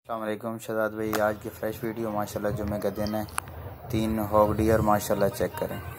अस्सलाम वालेकुम शहजाद भाई, आज की फ्रेश वीडियो माशाल्लाह जुम्मे का दिन है। 3 हॉग डियर माशाल्लाह चेक करें।